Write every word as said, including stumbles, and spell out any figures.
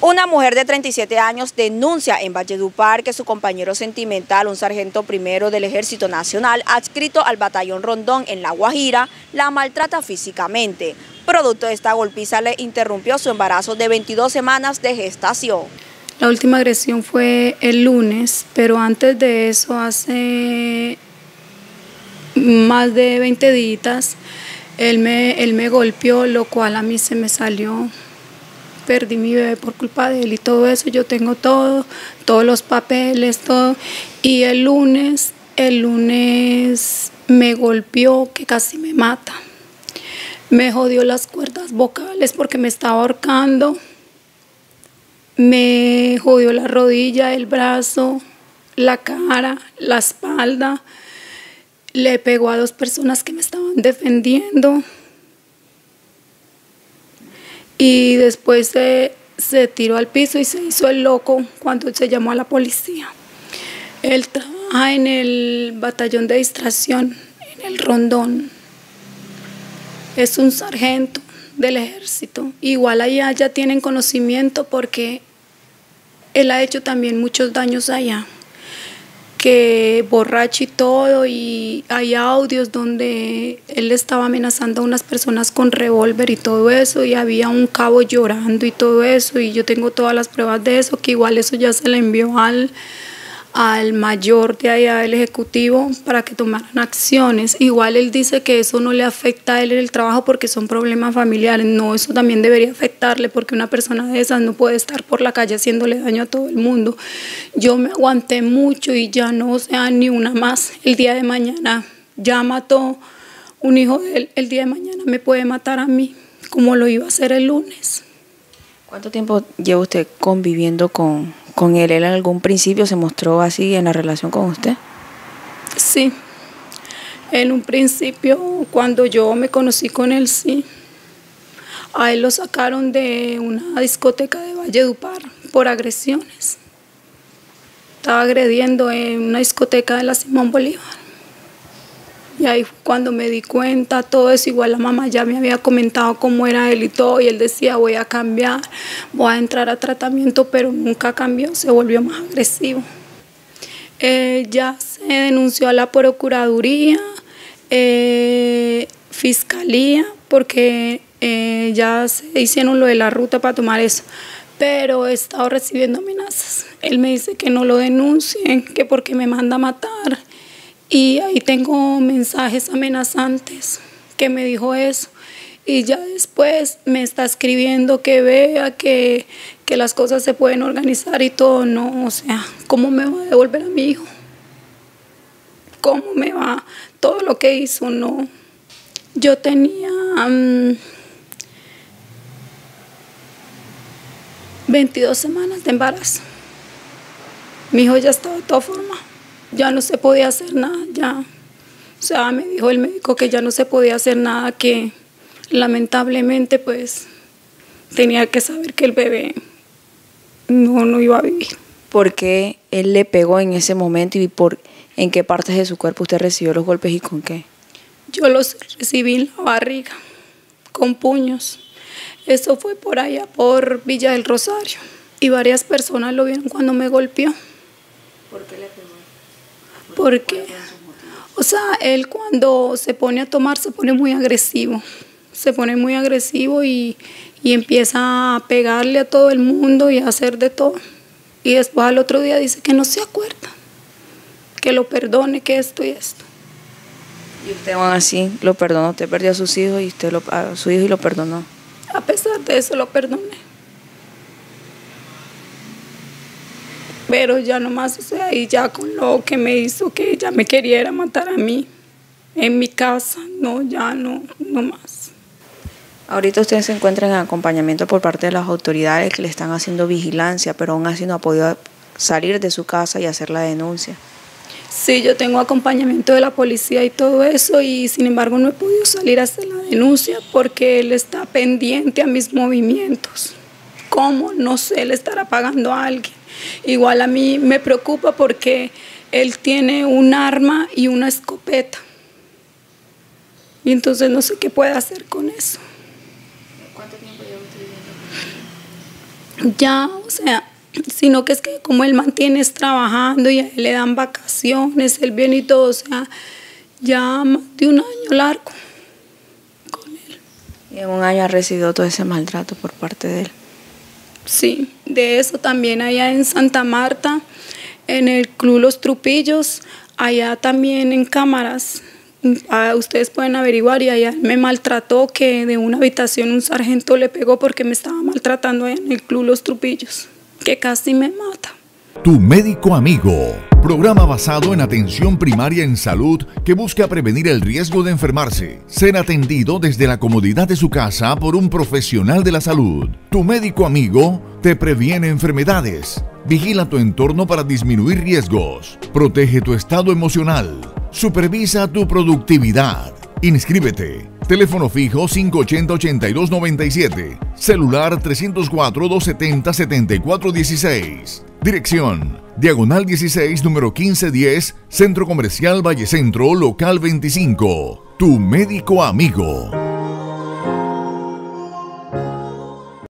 Una mujer de treinta y siete años denuncia en Valledupar que su compañero sentimental, un sargento primero del Ejército Nacional, adscrito al batallón Rondón en La Guajira, la maltrata físicamente. Producto de esta golpiza le interrumpió su embarazo de veintidós semanas de gestación. La última agresión fue el lunes, pero antes de eso, hace más de veinte días, él me, él me golpeó, lo cual a mí se me salió. Perdí mi bebé por culpa de él y todo eso. Yo tengo todo, todos los papeles, todo. Y el lunes, el lunes me golpeó que casi me mata. Me jodió las cuerdas vocales porque me estaba ahorcando. Me jodió la rodilla, el brazo, la cara, la espalda. Le pegó a dos personas que me estaban defendiendo. Y después se, se tiró al piso y se hizo el loco cuando se llamó a la policía. Él trabaja en el batallón de distracción, en el Rondón. Es un sargento del ejército. Igual allá ya tienen conocimiento porque él ha hecho también muchos daños allá. Que borracho y todo, y hay audios donde él estaba amenazando a unas personas con revólver y todo eso, y había un cabo llorando y todo eso, y yo tengo todas las pruebas de eso, que igual eso ya se le envió al, al mayor de allá del ejecutivo para que tomaran acciones. Igual él dice que eso no le afecta a él en el trabajo porque son problemas familiares. No, eso también debería afectarle porque una persona de esas no puede estar por la calle haciéndole daño a todo el mundo. Yo me aguanté mucho y ya no, o sea, ni una más. El día de mañana ya mató un hijo de él, el día de mañana me puede matar a mí, como lo iba a hacer el lunes. ¿Cuánto tiempo lleva usted conviviendo con, con él? ¿Él en algún principio se mostró así en la relación con usted? Sí, en un principio cuando yo me conocí con él, sí. A él lo sacaron de una discoteca de Valledupar por agresiones. Estaba agrediendo en una discoteca de la Simón Bolívar. Y ahí fue cuando me di cuenta, todo eso, igual la mamá ya me había comentado cómo era él y todo, y él decía, voy a cambiar, voy a entrar a tratamiento, pero nunca cambió, se volvió más agresivo. Eh, ya se denunció a la Procuraduría, eh, Fiscalía, porque eh, ya se hicieron lo de la ruta para tomar eso, pero he estado recibiendo amenazas. Él me dice que no lo denuncien, que porque me manda a matar. Y ahí tengo mensajes amenazantes que me dijo eso. Y ya después me está escribiendo que vea que, que las cosas se pueden organizar y todo. No, o sea, ¿cómo me va a devolver a mi hijo? ¿Cómo me va? Todo lo que hizo, no. Yo tenía um, veintidós semanas de embarazo. Mi hijo ya estaba de todas formas. Ya no se podía hacer nada, ya. O sea, me dijo el médico que ya no se podía hacer nada, que lamentablemente pues tenía que saber que el bebé no, no iba a vivir. ¿Por qué él le pegó en ese momento y por en qué partes de su cuerpo usted recibió los golpes y con qué? Yo los recibí en la barriga, con puños. Eso fue por allá, por Villa del Rosario. Y varias personas lo vieron cuando me golpeó. ¿Por qué le pegó? Porque, o sea, él cuando se pone a tomar se pone muy agresivo, se pone muy agresivo y, y empieza a pegarle a todo el mundo y a hacer de todo. Y después al otro día dice que no se acuerda, que lo perdone, que esto y esto. Y usted aún así lo perdonó, usted perdió a sus hijos y usted lo, a su hijo y lo perdonó. A pesar de eso lo perdoné. Pero ya nomás, o sea, y ya con lo que me hizo, que ella me quería matar a mí, en mi casa, no, ya no, no más. Ahorita usted se encuentra en acompañamiento por parte de las autoridades que le están haciendo vigilancia, pero aún así no ha podido salir de su casa y hacer la denuncia. Sí, yo tengo acompañamiento de la policía y todo eso, y sin embargo no he podido salir a hacer la denuncia porque él está pendiente a mis movimientos. ¿Cómo? No sé, le estará pagando a alguien. Igual a mí me preocupa porque él tiene un arma y una escopeta. Y entonces no sé qué puede hacer con eso. ¿Cuánto tiempo lleva usted viviendo Ya, o sea, sino que es que como él mantiene es trabajando y a él le dan vacaciones, él viene y todo, o sea, ya más de un año largo con él. ¿Y en un año ha recibido todo ese maltrato por parte de él? Sí, de eso también allá en Santa Marta, en el Club Los Trupillos, allá también en cámaras, ah, ustedes pueden averiguar, y allá me maltrató, que de una habitación un sargento le pegó porque me estaba maltratando allá en el Club Los Trupillos, que casi me mata. Tu médico amigo, programa basado en atención primaria en salud que busca prevenir el riesgo de enfermarse, ser atendido desde la comodidad de su casa por un profesional de la salud. Tu médico amigo te previene enfermedades, vigila tu entorno para disminuir riesgos, protege tu estado emocional, supervisa tu productividad. Inscríbete. Teléfono fijo cinco ochenta, ochenta y dos noventa y siete. Celular trescientos cuatro, doscientos setenta, setenta y cuatro dieciséis. Dirección: Diagonal dieciséis, número quince diez, Centro Comercial Valle Centro, local veinticinco. Tu médico amigo.